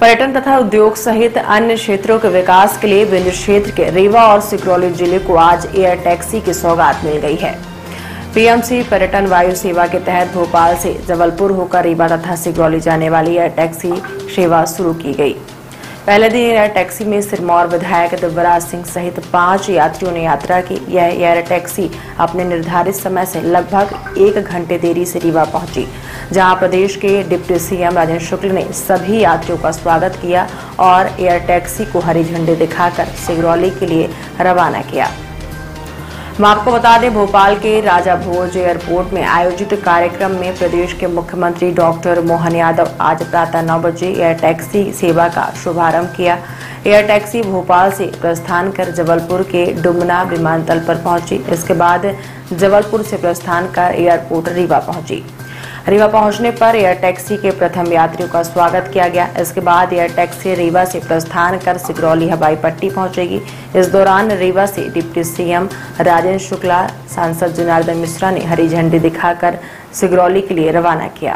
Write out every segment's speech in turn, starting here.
पर्यटन तथा उद्योग सहित अन्य क्षेत्रों के विकास के लिए विंध्य क्षेत्र के रीवा और सिंगरौली जिले को आज एयर टैक्सी की सौगात मिल गई है। पीएमसी पर्यटन वायु सेवा के तहत भोपाल से जबलपुर होकर रीवा तथा सिंगरौली जाने वाली एयर टैक्सी सेवा शुरू की गई। पहले दिन एयर टैक्सी में सिरमौर विधायक दिव्यराज सिंह सहित 5 यात्रियों ने यात्रा की। यह एयर टैक्सी अपने निर्धारित समय से लगभग 1 घंटे देरी से रीवा पहुंची, जहां प्रदेश के डिप्टी सीएम राजेंद्र शुक्ल ने सभी यात्रियों का स्वागत किया और एयर टैक्सी को हरी झंडी दिखाकर सिंगरौली के लिए रवाना किया। हम आपको बता दें, भोपाल के राजा भोज एयरपोर्ट में आयोजित कार्यक्रम में प्रदेश के मुख्यमंत्री डॉक्टर मोहन यादव आज प्रातः 9 बजे एयर टैक्सी सेवा का शुभारंभ किया। एयर टैक्सी भोपाल से प्रस्थान कर जबलपुर के डुमना विमानतल पर पहुंची। इसके बाद जबलपुर से प्रस्थान कर एयरपोर्ट रीवा पहुंची। रीवा पहुंचने पर एयर टैक्सी के प्रथम यात्रियों का स्वागत किया गया। इसके बाद एयर टैक्सी रीवा से प्रस्थान कर सिंगरौली हवाई पट्टी पहुंचेगी। इस दौरान रीवा से डिप्टी सीएम राजेंद्र शुक्ला, सांसद जनार्दन मिश्रा ने हरी झंडी दिखाकर सिंगरौली के लिए रवाना किया।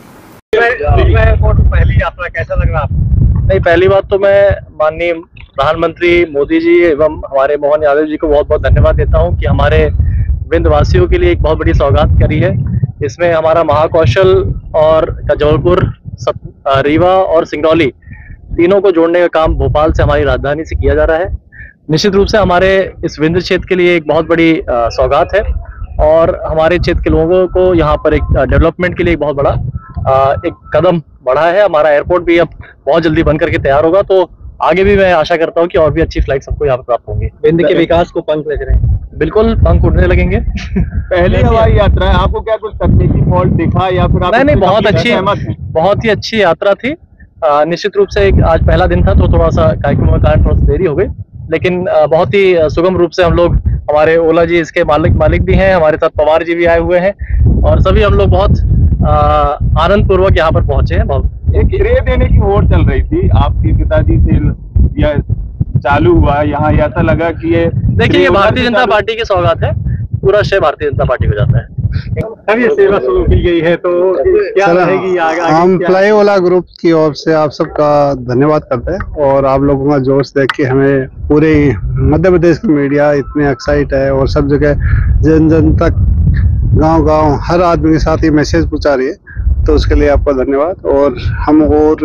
पहली यात्रा कैसा लग रहा आपको? नहीं, पहली बात तो मैं माननीय प्रधानमंत्री मोदी जी एवं हमारे मोहन यादव जी को बहुत बहुत धन्यवाद देता हूँ कि हमारे विंध्यवासियों के लिए एक बहुत बड़ी सौगात करी है। इसमें हमारा महाकौशल और जबलपुर, रीवा और सिंगरौली तीनों को जोड़ने का काम भोपाल से हमारी राजधानी से किया जा रहा है। निश्चित रूप से हमारे इस विंध्य क्षेत्र के लिए एक बहुत बड़ी सौगात है और हमारे क्षेत्र के लोगों को यहाँ पर एक डेवलपमेंट के लिए एक बहुत बड़ा एक कदम बढ़ा है। हमारा एयरपोर्ट भी अब बहुत जल्दी बन करके तैयार होगा, तो आगे भी मैं आशा करता हूँ कि और भी अच्छी फ्लाइट सबको यहाँ पर प्राप्त होंगी। विंध्य के विकास को पंख लग रहे हैं। बिल्कुल, पंख उड़ने लगेंगे। पहली हवाई यात्रा है, आपको क्या कुछ तकनीकी फॉल्ट दिखा या फिर आप? नहीं, बहुत ही अच्छी यात्रा थी। निश्चित रूप से आज पहला दिन था, तो थोड़ा सा कार्यक्रम के कारण थोड़ा सा देरी हो गई, लेकिन बहुत ही सुगम रूप से हम लोग, हमारे ओला जी इसके मालिक भी हैं, हमारे साथ पवार जी भी आए हुए हैं और सभी हम लोग बहुत आनंद पूर्वक यहाँ पर पहुंचे हैं। एक श्रेय देने की होड़ चल रही थी आपके पिताजी से, यह चालू हुआ यहाँ, ऐसा लगा कि ये देखिए, ये भारतीय जनता पार्टी की सौगात है, पूरा श्रेय भारतीय जनता पार्टी को जाता है। अब ये सेवा शुरू की गई है तो क्या रहेगी आगे? हम फ्लाई ओला ग्रुप की ओर से आप सबका धन्यवाद करते हैं और आप लोगों का जोश देख के हमें पूरे मध्य प्रदेश की मीडिया इतने एक्साइट है और सब जगह जन जन तक, गांव-गांव हर आदमी के साथ ये मैसेज पहुंचा रही है, तो उसके लिए आपका धन्यवाद। और हम और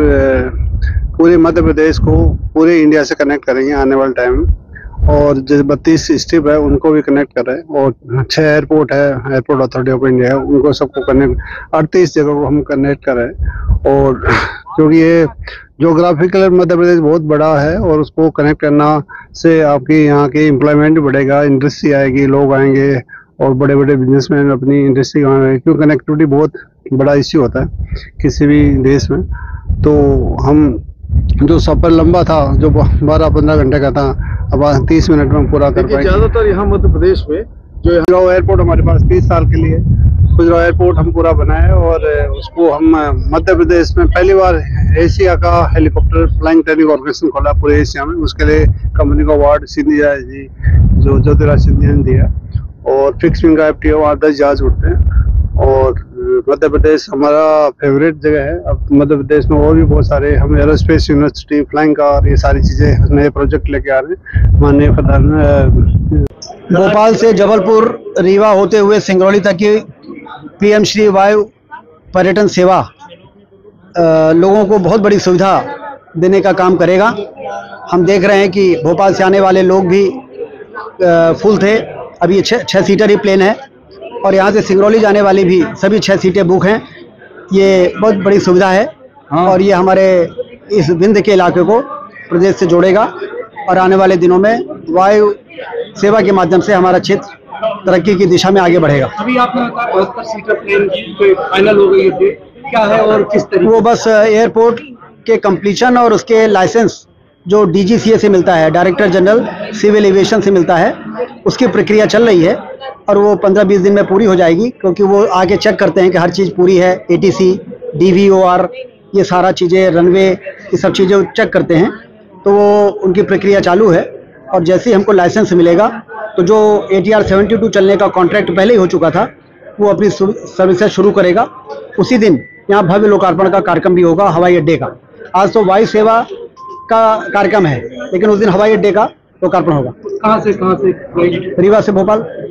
पूरे मध्य प्रदेश को पूरे इंडिया से कनेक्ट करेंगे आने वाले टाइम में, और जो 32 स्ट्रिप है उनको भी कनेक्ट कर रहे हैं और 6 एयरपोर्ट है, एयरपोर्ट अथॉरिटी ऑफ इंडिया है, उनको सबको कनेक्ट 38 जगह को हम कनेक्ट कर रहे हैं। और क्योंकि ये ज्योग्राफिकल मध्य प्रदेश बहुत बड़ा है और उसको कनेक्ट करना से आपकी यहाँ की एम्प्लॉयमेंट बढ़ेगा, इंडस्ट्री आएगी, लोग आएंगे और बड़े बड़े बिजनेसमैन अपनी इंडस्ट्री आएंगे, क्योंकि कनेक्टिविटी बहुत बड़ा इश्यू होता है किसी भी देश में। तो हम जो सफर लंबा था, जो 12-15 घंटे का था, अब 30 मिनट में पूरा कर पाएंगे। ज्यादातर यहाँ मध्य प्रदेश में जो खजुराहो एयरपोर्ट हमारे पास 30 साल के लिए खजुराहो एयरपोर्ट हम पूरा बनाए और उसको हम मध्य प्रदेश में पहली बार एशिया का हेलीकॉप्टर फ्लाइंग ट्रेनिंग ऑर्गेनाइजेशन खोला पूरे एशिया में। उसके लिए कंपनी को अवार्ड सिंधिया जी, जो ज्योतिराज सिंधिया ने दिया, और फिक्स विंग का FTO, वहाँ 10 जहाज उड़ते हैं। और मध्य प्रदेश हमारा फेवरेट जगह है। अब मध्य प्रदेश में और भी बहुत सारे, हम एरोस्पेस यूनिवर्सिटी, फ्लाइंग कार, ये सारी चीजें नए प्रोजेक्ट लेके आ रहे हैं। माननीय प्रधान भोपाल से जबलपुर, रीवा होते हुए सिंगरौली तक की PM श्री वायु पर्यटन सेवा लोगों को बहुत बड़ी सुविधा देने का काम करेगा। हम देख रहे हैं कि भोपाल से आने वाले लोग भी फुल थे। अभी 6 सीटर ही प्लेन है और यहाँ से सिंगरौली जाने वाली भी सभी 6 सीटें बुक हैं। ये बहुत बड़ी सुविधा है और ये हमारे इस विंध्य के इलाके को प्रदेश से जोड़ेगा और आने वाले दिनों में वायु सेवा के माध्यम से हमारा क्षेत्र तरक्की की दिशा में आगे बढ़ेगा। अभी आपने 72 सीटर प्लेन फाइनल हो गई है, क्या है और किस तरीके? वो बस एयरपोर्ट के कंप्लीशन और उसके लाइसेंस जो DGCA से मिलता है, डायरेक्टर जनरल सिविल एविएशन से मिलता है, उसकी प्रक्रिया चल रही है और वो 15-20 दिन में पूरी हो जाएगी, क्योंकि वो आके चेक करते हैं कि हर चीज़ पूरी है। ATC, DVOR, ये सारा चीज़ें, रनवे, ये सब चीज़ें चेक करते हैं, तो वो उनकी प्रक्रिया चालू है। और जैसे ही हमको लाइसेंस मिलेगा तो जो ATR 72 चलने का कॉन्ट्रैक्ट पहले ही हो चुका था, वो अपनी सर्विसेज शुरू करेगा। उसी दिन यहाँ भव्य लोकार्पण का कार्यक्रम भी होगा हवाई अड्डे का। आज तो वायु सेवा का कार्यक्रम है, लेकिन उस दिन हवाई अड्डे का लोकार्पण होगा। कहाँ से रीवा से भोपाल।